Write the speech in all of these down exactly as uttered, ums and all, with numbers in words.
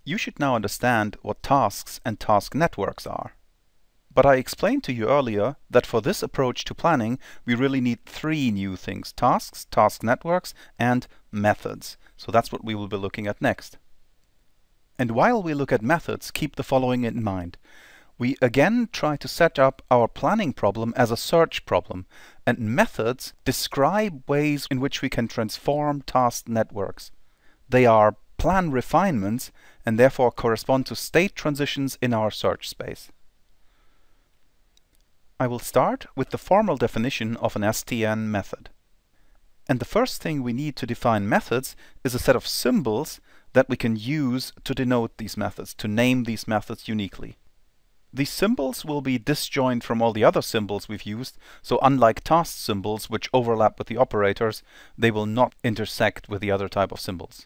You should now understand what tasks and task networks are. But I explained to you earlier that for this approach to planning, we really need three new things: tasks, task networks, and methods. So that's what we will be looking at next. And while we look at methods, keep the following in mind. We again try to set up our planning problem as a search problem, and methods describe ways in which we can transform task networks. They are plan refinements and therefore correspond to state transitions in our search space. I will start with the formal definition of an S T N method. And the first thing we need to define methods is a set of symbols that we can use to denote these methods, to name these methods uniquely. These symbols will be disjoint from all the other symbols we've used, so unlike task symbols which overlap with the operators, they will not intersect with the other type of symbols.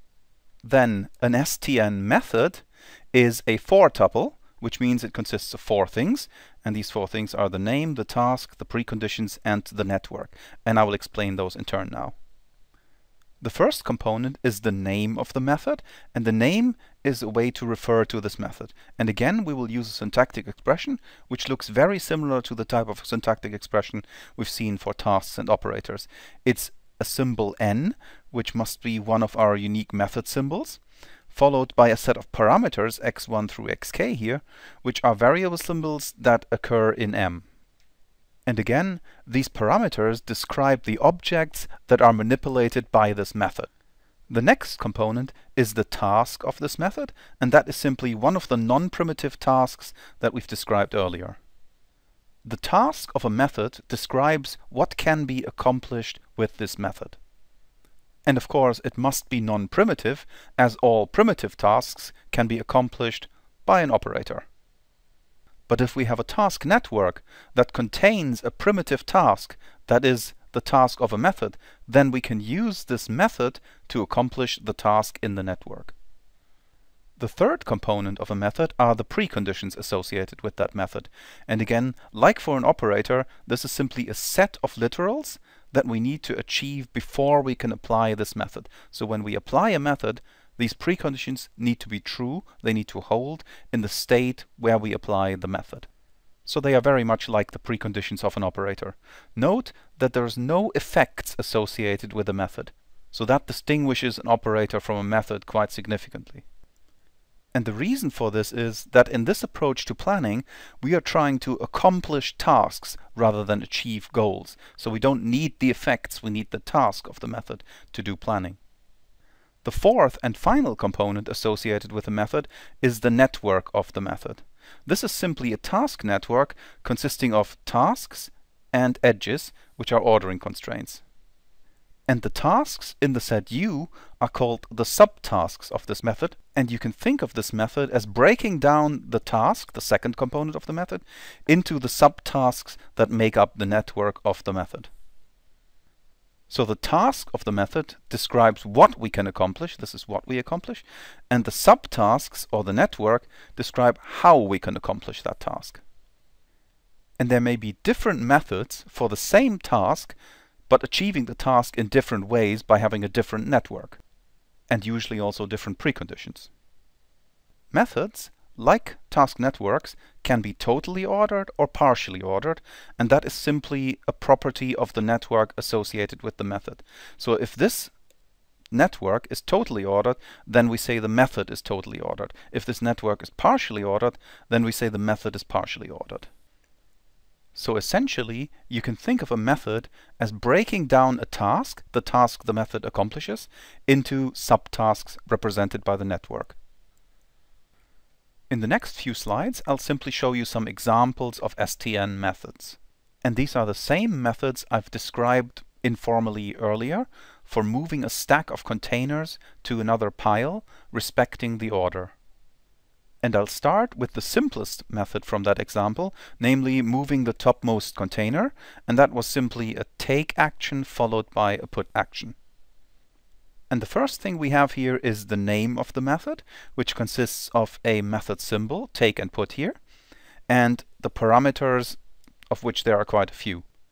Then an S T N method is a four tuple, which means it consists of four things, and these four things are the name, the task, the preconditions, and the network, and I will explain those in turn now. The first component is the name of the method, and the name is a way to refer to this method. And again, we will use a syntactic expression which looks very similar to the type of syntactic expression we've seen for tasks and operators. It's a symbol n, which must be one of our unique method symbols, followed by a set of parameters x one through xk here, which are variable symbols that occur in M. And again, these parameters describe the objects that are manipulated by this method. The next component is the task of this method, and that is simply one of the non-primitive tasks that we've described earlier. The task of a method describes what can be accomplished with this method. And of course, it must be non-primitive, as all primitive tasks can be accomplished by an operator. But if we have a task network that contains a primitive task, that is the task of a method, then we can use this method to accomplish the task in the network. The third component of a method are the preconditions associated with that method. And again, like for an operator, this is simply a set of literals that we need to achieve before we can apply this method. So when we apply a method, these preconditions need to be true, they need to hold in the state where we apply the method. So they are very much like the preconditions of an operator. Note that there is no effects associated with a method, so that distinguishes an operator from a method quite significantly. And the reason for this is that in this approach to planning, we are trying to accomplish tasks rather than achieve goals. So we don't need the effects, we need the task of the method to do planning. The fourth and final component associated with the method is the network of the method. This is simply a task network consisting of tasks and edges, which are ordering constraints. And the tasks in the set U are called the subtasks of this method, and you can think of this method as breaking down the task, the second component of the method, into the subtasks that make up the network of the method. So the task of the method describes what we can accomplish, this is what we accomplish, and the subtasks, or the network, describe how we can accomplish that task. And there may be different methods for the same task, but achieving the task in different ways by having a different network, and usually also different preconditions. Methods, like task networks, can be totally ordered or partially ordered, and that is simply a property of the network associated with the method. So if this network is totally ordered, then we say the method is totally ordered. If this network is partially ordered, then we say the method is partially ordered. So essentially, you can think of a method as breaking down a task, the task the method accomplishes, into subtasks represented by the network. In the next few slides, I'll simply show you some examples of S T N methods. And these are the same methods I've described informally earlier for moving a stack of containers to another pile, respecting the order. And I'll start with the simplest method from that example, namely moving the topmost container, and that was simply a take action followed by a put action. And the first thing we have here is the name of the method, which consists of a method symbol, take and put here, and the parameters, of which there are quite a few.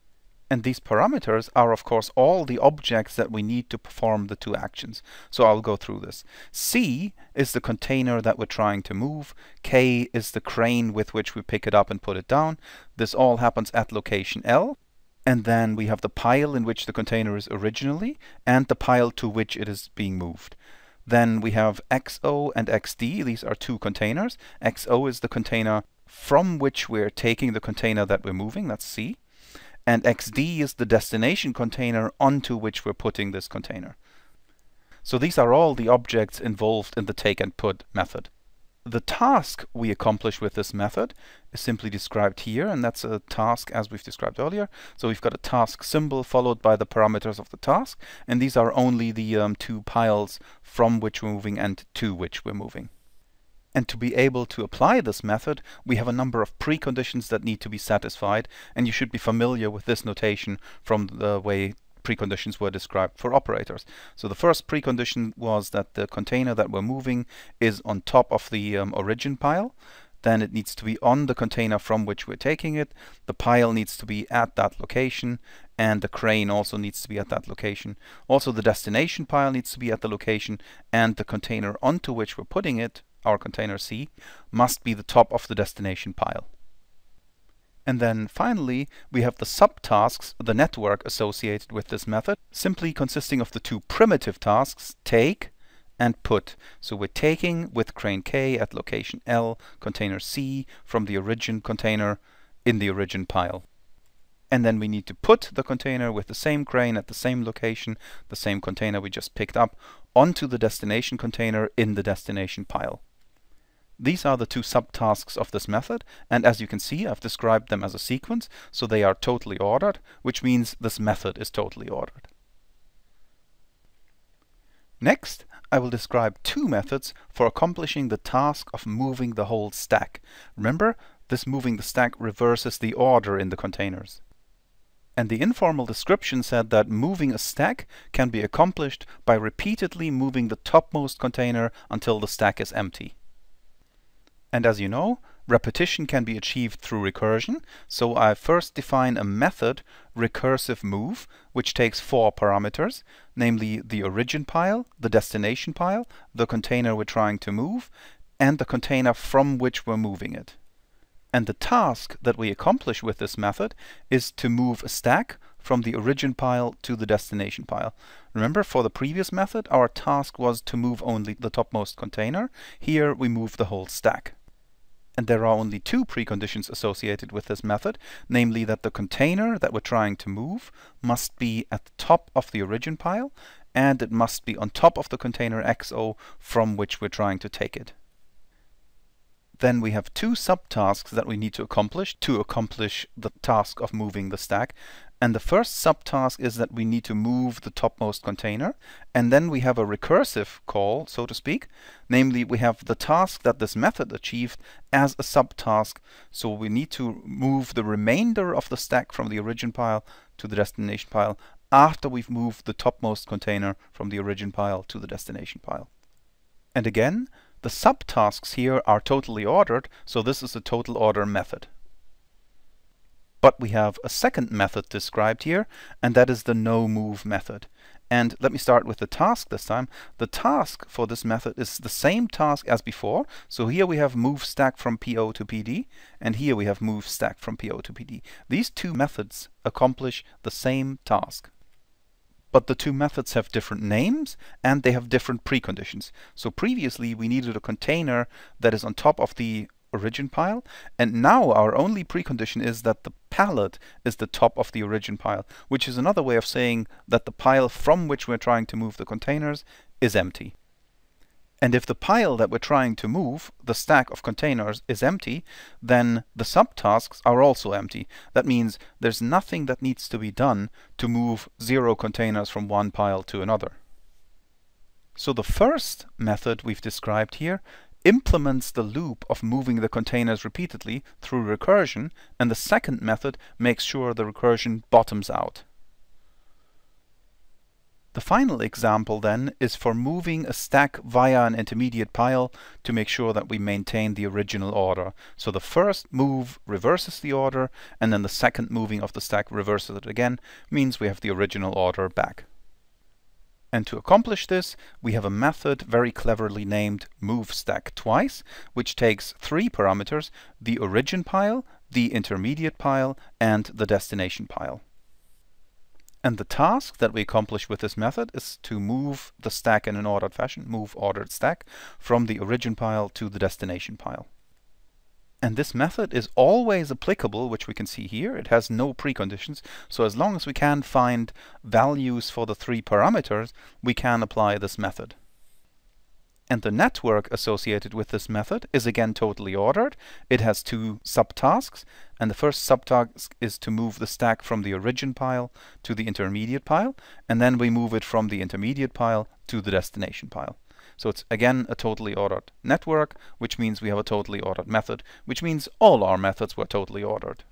And these parameters are, of course, all the objects that we need to perform the two actions. So I'll go through this. C is the container that we're trying to move. K is the crane with which we pick it up and put it down. This all happens at location L. And then we have the pile in which the container is originally and the pile to which it is being moved. Then we have X O and X D. These are two containers. X O is the container from which we're taking the container that we're moving. That's C. And X D is the destination container onto which we're putting this container. So these are all the objects involved in the take and put method. The task we accomplish with this method is simply described here, and that's a task as we've described earlier. So we've got a task symbol followed by the parameters of the task, and these are only the um, two piles from which we're moving and to which we're moving. And to be able to apply this method, we have a number of preconditions that need to be satisfied, and you should be familiar with this notation from the way preconditions were described for operators. So the first precondition was that the container that we're moving is on top of the um, origin pile. Then it needs to be on the container from which we're taking it. The pile needs to be at that location, and the crane also needs to be at that location. Also, the destination pile needs to be at the location, and the container onto which we're putting it, our container C, must be the top of the destination pile. And then finally, we have the subtasks, the network associated with this method, simply consisting of the two primitive tasks, take and put. So we're taking with crane K at location L, container C from the origin container in the origin pile. And then we need to put the container with the same crane at the same location, the same container we just picked up, onto the destination container in the destination pile. These are the two subtasks of this method, and as you can see, I've described them as a sequence, so they are totally ordered, which means this method is totally ordered. Next, I will describe two methods for accomplishing the task of moving the whole stack. Remember, this moving the stack reverses the order in the containers. And the informal description said that moving a stack can be accomplished by repeatedly moving the topmost container until the stack is empty. And as you know, repetition can be achieved through recursion, so I first define a method, recursive move, which takes four parameters, namely the origin pile, the destination pile, the container we're trying to move, and the container from which we're moving it. And the task that we accomplish with this method is to move a stack from the origin pile to the destination pile. Remember, for the previous method, our task was to move only the topmost container. Here we move the whole stack. And there are only two preconditions associated with this method, namely that the container that we're trying to move must be at the top of the origin pile, and it must be on top of the container X O from which we're trying to take it. Then we have two subtasks that we need to accomplish to accomplish the task of moving the stack. And the first subtask is that we need to move the topmost container. And then we have a recursive call, so to speak. Namely, we have the task that this method achieved as a subtask. So we need to move the remainder of the stack from the origin pile to the destination pile after we've moved the topmost container from the origin pile to the destination pile. And again, the subtasks here are totally ordered, so this is a total order method. But we have a second method described here, and that is the no-move method. And let me start with the task this time. The task for this method is the same task as before. So here we have move stack from P O to P D, and here we have move stack from P O to P D. These two methods accomplish the same task. But the two methods have different names and they have different preconditions. So previously we needed a container that is on top of the origin pile, and now our only precondition is that the pallet is the top of the origin pile, which is another way of saying that the pile from which we're trying to move the containers is empty. And if the pile that we're trying to move, the stack of containers, is empty, then the subtasks are also empty. That means there's nothing that needs to be done to move zero containers from one pile to another. So the first method we've described here implements the loop of moving the containers repeatedly through recursion, and the second method makes sure the recursion bottoms out. The The final example then is for moving a stack via an intermediate pile to make sure that we maintain the original order. So the first move reverses the order, and then the second moving of the stack reverses it again, means we have the original order back. And to accomplish this, we have a method very cleverly named moveStackTwice, which takes three parameters: the origin pile, the intermediate pile, and the destination pile. And the task that we accomplish with this method is to move the stack in an ordered fashion, move ordered stack, from the origin pile to the destination pile. And this method is always applicable, which we can see here. It has no preconditions, so as long as we can find values for the three parameters, we can apply this method. And the network associated with this method is again totally ordered. It has two subtasks, and the first subtask is to move the stack from the origin pile to the intermediate pile, and then we move it from the intermediate pile to the destination pile. So it's again a totally ordered network, which means we have a totally ordered method, which means all our methods were totally ordered.